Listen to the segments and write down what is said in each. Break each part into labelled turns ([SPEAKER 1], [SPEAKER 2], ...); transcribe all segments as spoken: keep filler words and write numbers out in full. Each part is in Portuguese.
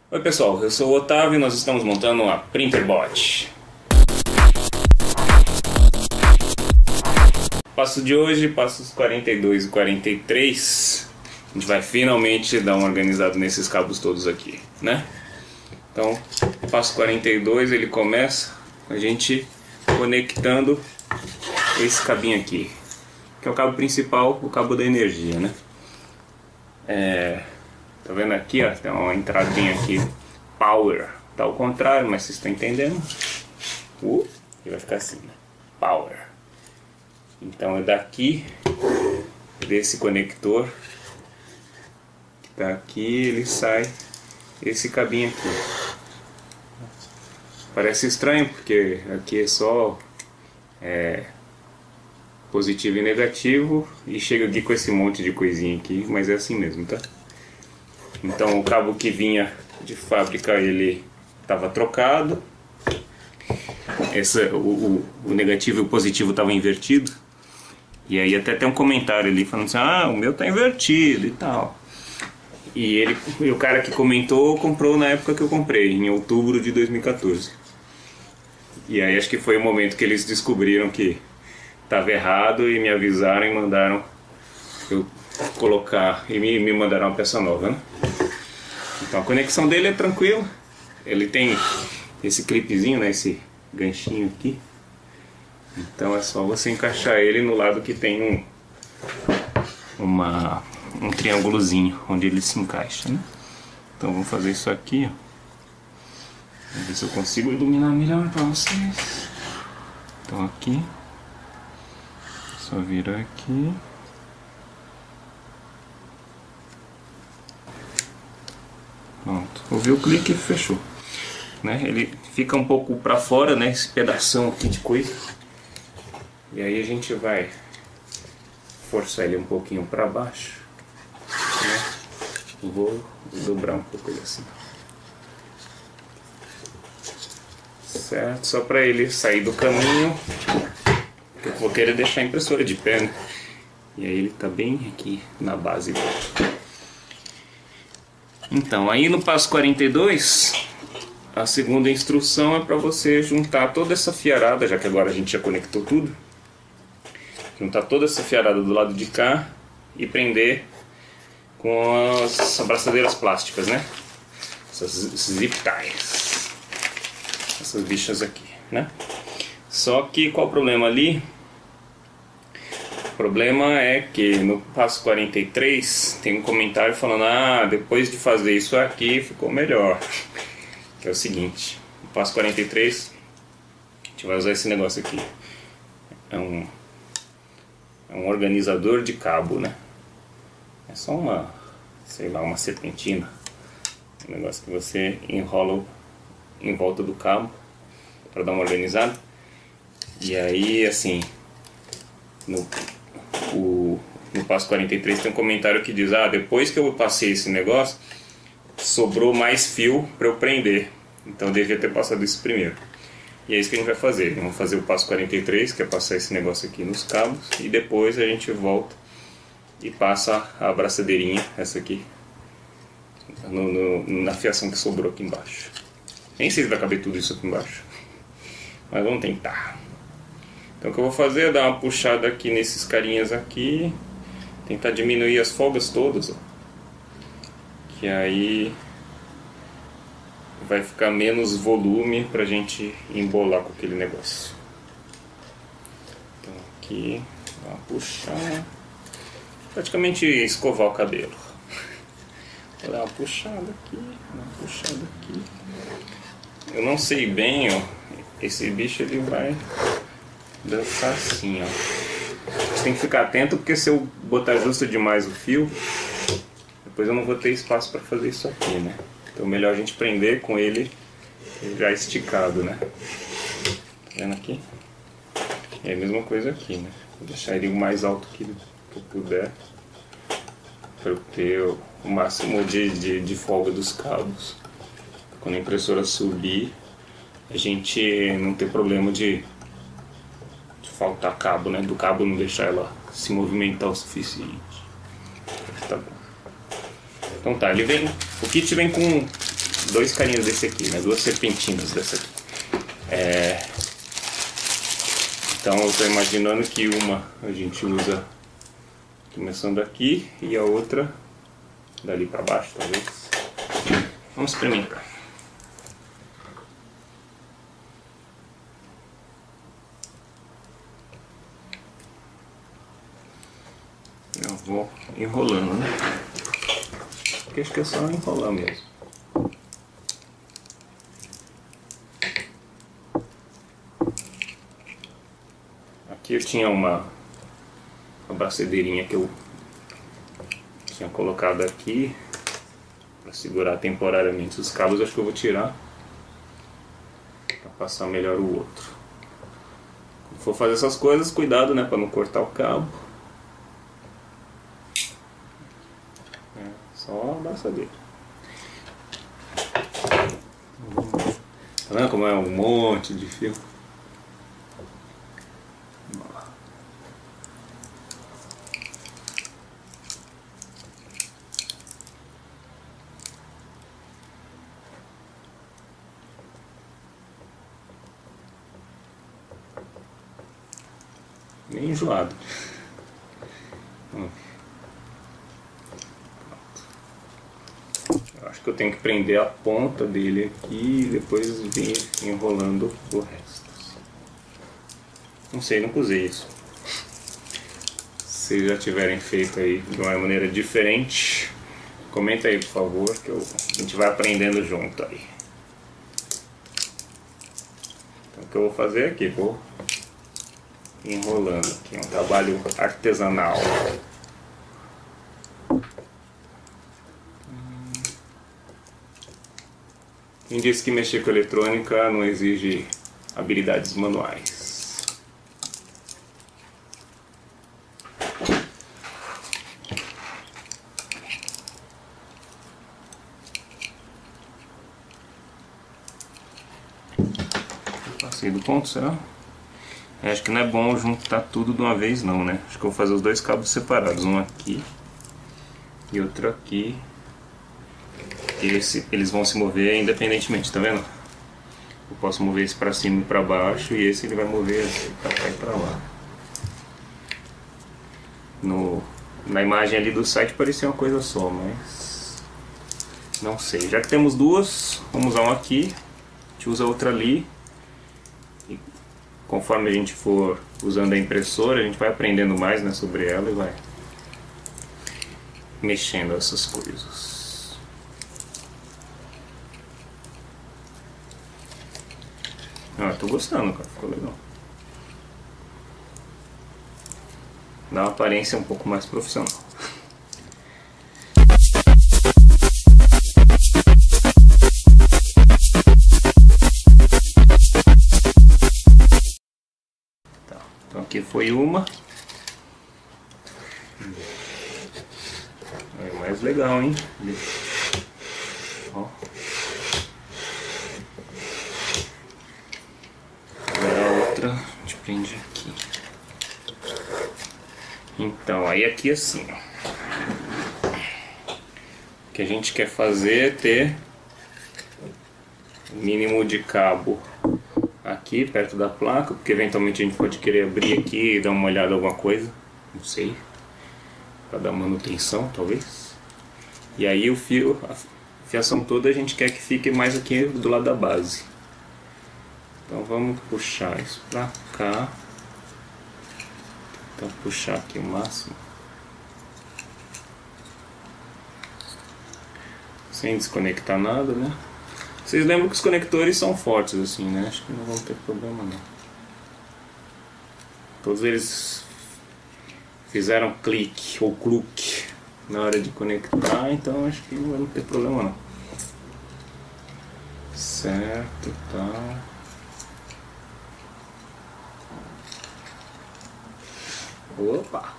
[SPEAKER 1] Oi pessoal, eu sou o Otávio e nós estamos montando uma Printerbot. Passo de hoje, passos quarenta e dois e quarenta e três, a gente vai finalmente dar uma organizada nesses cabos todos aqui, né? Então, passo quarenta e dois ele começa a gente conectando esse cabinho aqui, que é o cabo principal, o cabo da energia, né? É... Tá vendo aqui, ó, tem uma entradinha aqui, power, tá ao contrário, mas vocês estão entendendo? Uh, e vai ficar assim, né? Power. Então é daqui, desse conector, que tá aqui, ele sai esse cabinho aqui. Parece estranho, porque aqui é só é, positivo e negativo, e chega aqui com esse monte de coisinha aqui, mas é assim mesmo, tá? Então o cabo que vinha de fábrica ele estava trocado, Essa, o, o, o negativo e o positivo estavam invertidos, e aí até tem um comentário ali falando assim, ah, o meu tá invertido e tal. E, ele, e o cara que comentou comprou na época que eu comprei, em outubro de dois mil e quatorze. E aí acho que foi o momento que eles descobriram que estava errado e me avisaram e mandaram eu colocar, e me, me mandaram uma peça nova, né? Então a conexão dele é tranquila. Ele tem esse clipezinho, né, esse ganchinho aqui. Então é só você encaixar ele no lado que tem um uma, um triângulozinho onde ele se encaixa, né? Então vamos fazer isso aqui, ó. Vamos ver se eu consigo iluminar melhor para vocês. Então aqui, só virar aqui. Pronto, ouviu o clique e fechou, né? Ele fica um pouco para fora, né? Esse pedação aqui de coisa. E aí a gente vai forçar ele um pouquinho para baixo, né? Vou dobrar um pouco ele assim, certo? Só para ele sair do caminho, porque eu vou querer deixar a impressora de pé, né? E aí ele tá bem aqui na base dele. Então, aí no passo quarenta e dois, a segunda instrução é para você juntar toda essa fiarada, já que agora a gente já conectou tudo, juntar toda essa fiarada do lado de cá e prender com as abraçadeiras plásticas, né? Essas zip ties, essas bichas aqui, né? Só que qual o problema ali? O problema é que no passo quarenta e três tem um comentário falando, ah, depois de fazer isso aqui ficou melhor. Que é o seguinte, no passo quarenta e três a gente vai usar esse negócio aqui. É um, é um organizador de cabo, né? É só uma, sei lá, uma serpentina. Um negócio que você enrola em volta do cabo para dar uma organizada. E aí, assim, no O, no passo quarenta e três tem um comentário que diz, ah, depois que eu passei esse negócio, sobrou mais fio para eu prender, então eu devia ter passado isso primeiro. E é isso que a gente vai fazer, vamos fazer o passo quarenta e três, que é passar esse negócio aqui nos cabos, e depois a gente volta e passa a abraçadeirinha, essa aqui, no, no, na fiação que sobrou aqui embaixo. Nem sei se vai caber tudo isso aqui embaixo, mas vamos tentar. Então o que eu vou fazer é dar uma puxada aqui nesses carinhas aqui, tentar diminuir as folgas todas, ó, que aí vai ficar menos volume pra gente embolar com aquele negócio. Então aqui, dá uma puxada, praticamente escovar o cabelo. Vou dar uma puxada aqui, uma puxada aqui. Eu não sei bem, ó, esse bicho ele vai dançar assim, ó. Você tem que ficar atento, porque se eu botar justo demais o fio, depois eu não vou ter espaço para fazer isso aqui, né? Então melhor a gente prender com ele já esticado, né? Tá vendo aqui? É a mesma coisa aqui, né? Vou deixar ele o mais alto que, que eu puder, para eu ter o máximo de, de, de folga dos cabos. Quando a impressora subir, a gente não ter problema de faltar cabo, né? Do cabo não deixar ela se movimentar o suficiente. Tá bom. Então tá, ele vem, o kit vem com dois carinhos desse aqui, né? Duas serpentinas dessa aqui. É... Então eu estou imaginando que uma a gente usa começando aqui e a outra dali para baixo, talvez. Vamos experimentar. Eu vou enrolando, né? Porque acho que é só enrolar mesmo. Aqui eu tinha uma, uma bracedeirinha que eu tinha colocado aqui para segurar temporariamente os cabos. Acho que eu vou tirar para passar melhor o outro. Quando for fazer essas coisas, cuidado, né, para não cortar o cabo. É só a braçadeira. Tá vendo como é um monte de fio? Bem enjoado. Eu acho que eu tenho que prender a ponta dele aqui e depois vir enrolando o resto. Não sei, nunca usei isso. Se já tiverem feito aí de uma maneira diferente, comenta aí, por favor, que eu, a gente vai aprendendo junto aí. Então o que eu vou fazer aqui, vou enrolando aqui, é um trabalho artesanal. Quem disse que mexer com eletrônica não exige habilidades manuais? Passei do ponto, será? É, acho que não é bom juntar tudo de uma vez não, né? Acho que eu vou fazer os dois cabos separados, um aqui e outro aqui. E esse, eles vão se mover independentemente, tá vendo? Eu posso mover esse pra cima e pra baixo e esse ele vai mover pra cá e pra lá. No, na imagem ali do site parecia uma coisa só, mas não sei. Já que temos duas, vamos usar uma aqui, a gente usa outra ali. E conforme a gente for usando a impressora, a gente vai aprendendo mais, né, sobre ela e vai mexendo essas coisas. Ah, tô gostando, cara, ficou legal. Dá uma aparência um pouco mais profissional. Tá, então aqui foi uma. É mais legal, hein? Ó. A gente prende aqui. Então, aí aqui assim, ó. O que a gente quer fazer é ter o mínimo de cabo aqui perto da placa, porque eventualmente a gente pode querer abrir aqui e dar uma olhada em alguma coisa, não sei, para dar manutenção talvez. E aí o fio, a fiação toda a gente quer que fique mais aqui do lado da base. Então vamos puxar isso pra cá. Então puxar aqui o máximo. Sem desconectar nada, né? Vocês lembram que os conectores são fortes assim, né? Acho que não vão ter problema não. Todos eles fizeram clique ou cluque na hora de conectar, então acho que não vai ter problema não. Certo, tá. Opa!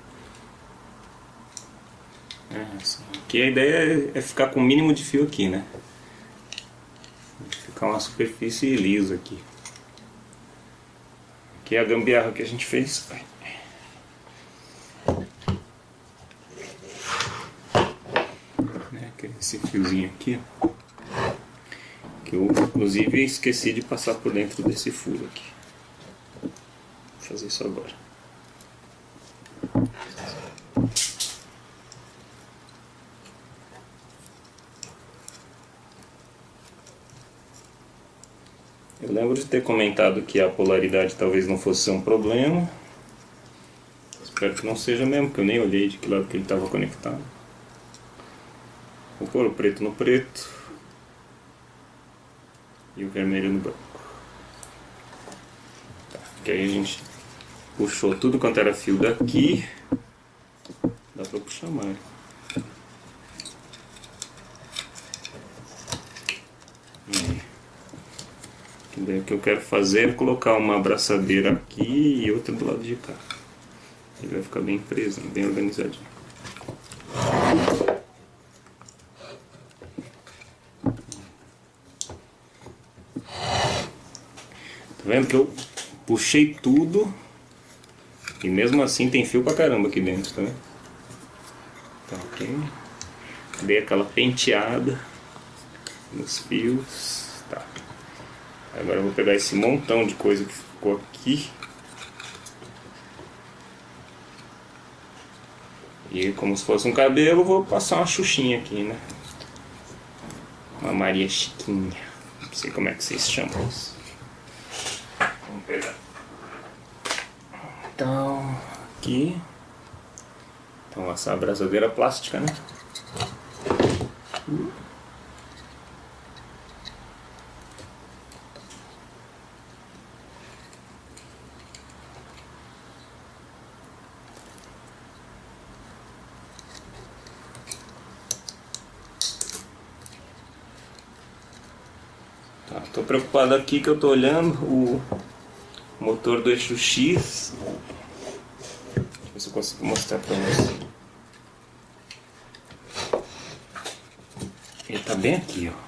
[SPEAKER 1] É, assim, aqui a ideia é ficar com o mínimo de fio aqui, né? Ficar uma superfície lisa aqui. Aqui é a gambiarra que a gente fez. Esse fiozinho aqui, ó. Que eu, inclusive, esqueci de passar por dentro desse furo aqui. Vou fazer isso agora. Eu lembro de ter comentado que a polaridade talvez não fosse um problema. Espero que não seja mesmo, porque eu nem olhei de que lado que ele estava conectado. Vou pôr o preto no preto e o vermelho no branco. Tá, que aí a gente puxou tudo quanto era fio daqui. Dá pra puxar mais. E daí o que eu quero fazer é colocar uma abraçadeira aqui e outra do lado de cá. Ele vai ficar bem preso, bem organizadinho. Tá vendo que eu puxei tudo e mesmo assim tem fio pra caramba aqui dentro, tá vendo? Tá ok. Dei aquela penteada nos fios. Tá. Agora eu vou pegar esse montão de coisa que ficou aqui. E como se fosse um cabelo, vou passar uma xuxinha aqui, né? Uma Maria Chiquinha. Não sei como é que vocês chamam isso. Vamos pegar. Então, aqui. Então, essa abraçadeira plástica, né? Tá, tô preocupado aqui que eu tô olhando o motor do eixo X. Deixa eu ver se eu consigo mostrar pra você. Ele tá bem aqui, ó.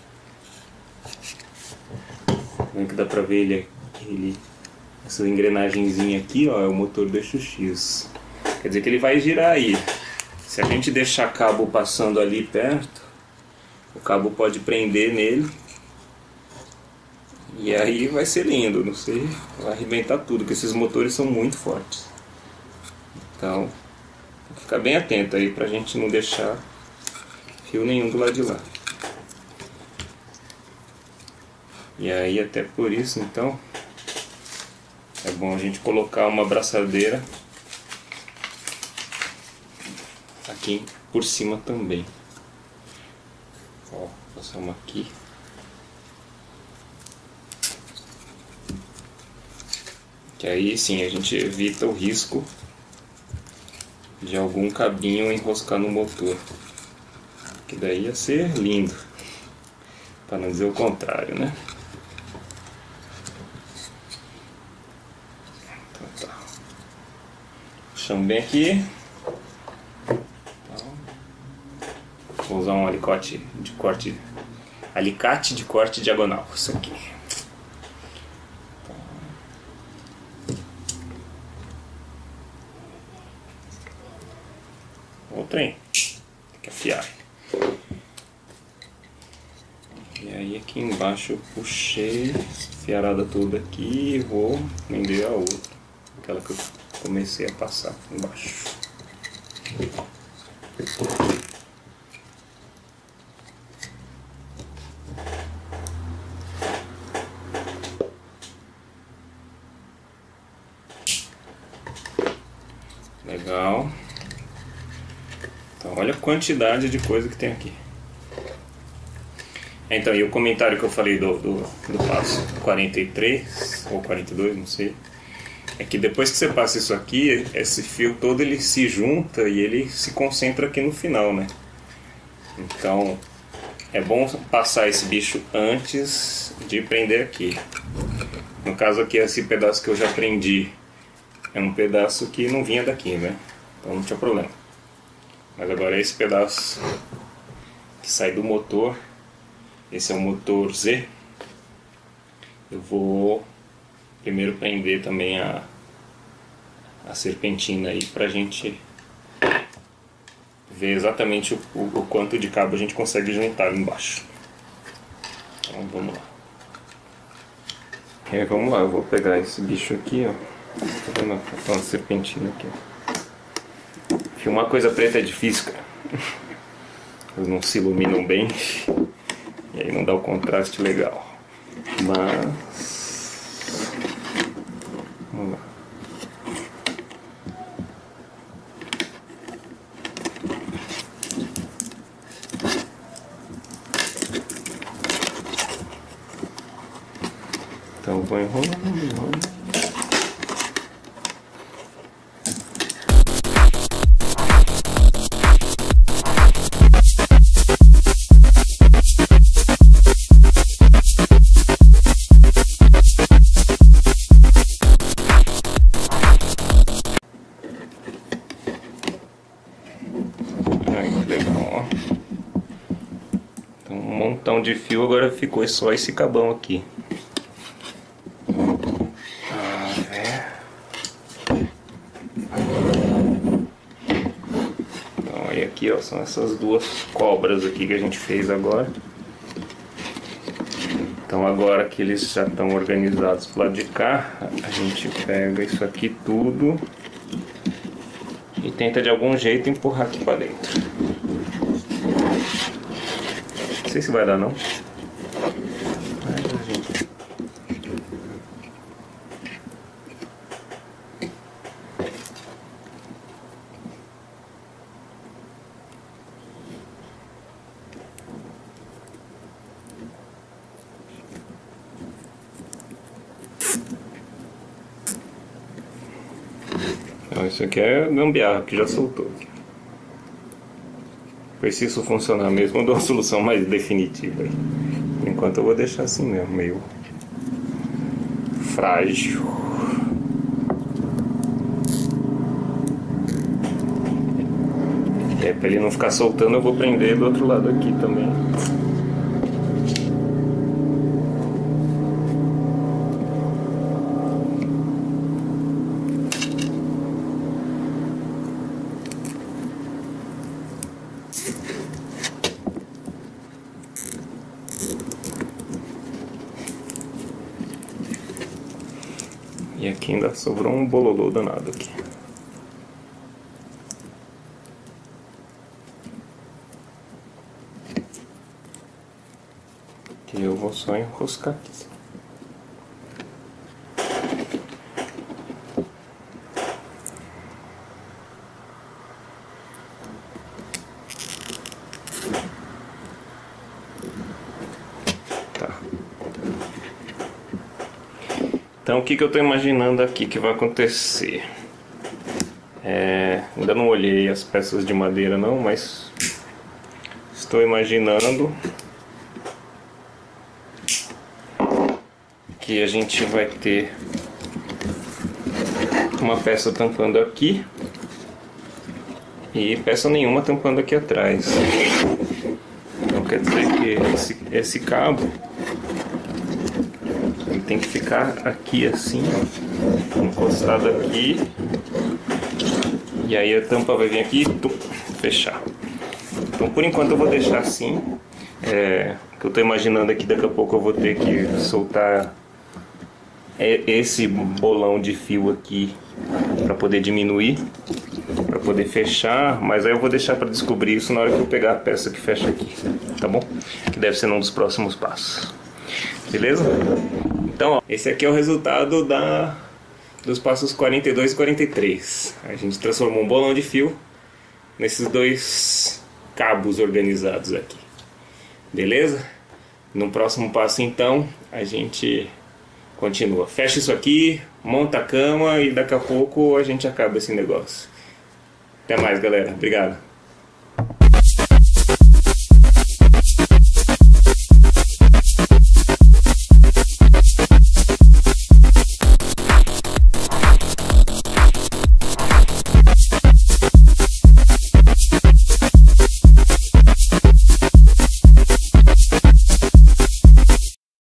[SPEAKER 1] Como é que dá pra ver ele? ele essa engrenagemzinha aqui, ó, é o motor do eixo X. Quer dizer que ele vai girar aí. Se a gente deixar cabo passando ali perto, o cabo pode prender nele. E aí vai ser lindo, não sei, vai arrebentar tudo, porque esses motores são muito fortes. Então, tem que ficar bem atento aí pra gente não deixar fio nenhum do lado de lá. E aí até por isso, então, é bom a gente colocar uma abraçadeira aqui por cima também. Ó, vou passar uma aqui. Que aí sim a gente evita o risco de algum cabinho enroscar no motor. Que daí ia ser lindo, para não dizer o contrário, né? Então tá. Puxamos bem aqui. Vou usar um alicate de corte, alicate de corte diagonal, isso aqui. O trem, tem que afiar. E aí aqui embaixo eu puxei a fiarada toda aqui e vou prender a outra, aquela que eu comecei a passar embaixo. Legal. Então olha a quantidade de coisa que tem aqui. Então, e o comentário que eu falei do, do, do passo quarenta e três ou quarenta e dois, não sei, é que depois que você passa isso aqui, esse fio todo ele se junta e ele se concentra aqui no final, né? Então é bom passar esse bicho antes de prender aqui. No caso aqui, esse pedaço que eu já prendi é um pedaço que não vinha daqui, né? Então não tinha problema. Mas agora esse pedaço que sai do motor, esse é o motor Z, eu vou primeiro prender também a, a serpentina aí pra gente ver exatamente o, o, o quanto de cabo a gente consegue juntar ali embaixo. Então vamos lá. E aí, vamos lá, eu vou pegar esse bicho aqui, ó. Tá vendo? Tá uma serpentina aqui. Filmar coisa preta é difícil, cara. Eles não se iluminam bem. E aí não dá o contraste legal. Mas... vamos lá. Então vou enrolando, enrolando. Ai, que legal, ó. Então um montão de fio, agora ficou só esse cabão aqui. Aqui, ó, são essas duas cobras aqui que a gente fez agora. Então agora que eles já estão organizados pro lado de cá, a gente pega isso aqui tudo e tenta de algum jeito empurrar aqui para dentro. Não sei se vai dar não. Mas a gente... Então, isso aqui é gambiarra que já soltou. Pois se isso funcionar mesmo, eu dou uma solução mais definitiva. Enquanto eu vou deixar assim mesmo, meio frágil. É, para ele não ficar soltando, eu vou prender do outro lado aqui também. E aqui ainda sobrou um bololô danado aqui. Que eu vou só enroscar aqui. Então o que, que eu estou imaginando aqui que vai acontecer? É, ainda não olhei as peças de madeira não, mas estou imaginando que a gente vai ter uma peça tampando aqui e peça nenhuma tampando aqui atrás. Então quer dizer que esse, esse cabo ele tem que ficar aqui assim, ó, encostado aqui, e aí a tampa vai vir aqui e tum, fechar. Então por enquanto eu vou deixar assim. É, o que eu estou imaginando aqui, daqui a pouco eu vou ter que soltar esse bolão de fio aqui para poder diminuir, para poder fechar, mas aí eu vou deixar para descobrir isso na hora que eu pegar a peça que fecha aqui, tá bom? Que deve ser um dos próximos passos. Beleza? Então, ó, esse aqui é o resultado da, dos passos quarenta e dois e quarenta e três. A gente transformou um bolão de fio nesses dois cabos organizados aqui. Beleza? No próximo passo, então, a gente continua. Fecha isso aqui, monta a cama e daqui a pouco a gente acaba esse negócio. Até mais, galera. Obrigado.